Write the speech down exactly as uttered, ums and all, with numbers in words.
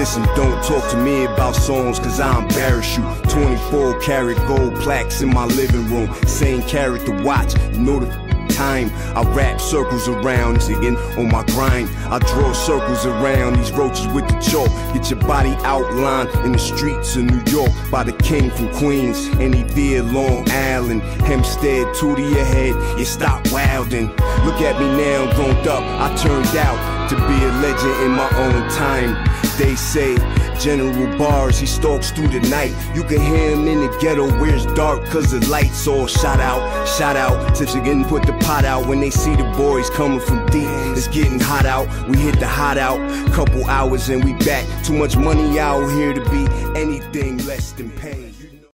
Listen, don't talk to me about songs, cause I embarrass you. Twenty-four karat gold plaques in my living room, same carat to watch, you know the time. I wrap circles around this again on my grind. I draw circles around these roaches with the chalk. Get your body outlined in the streets of New York by the king from Queens. Any via Long Island, Hempstead, two to your head, you stop wildin'. Look at me now, grown up, I turned out to be a legend in my own time. They say General Bars, he stalks through the night. You can hear him in the ghetto where it's dark, cause the lights all shot out. Shout out, tips again, put the pot out when they see the boys coming from deep. It's getting hot out, we hit the hot out. Couple hours and we back. Too much money out here to be anything less than paid.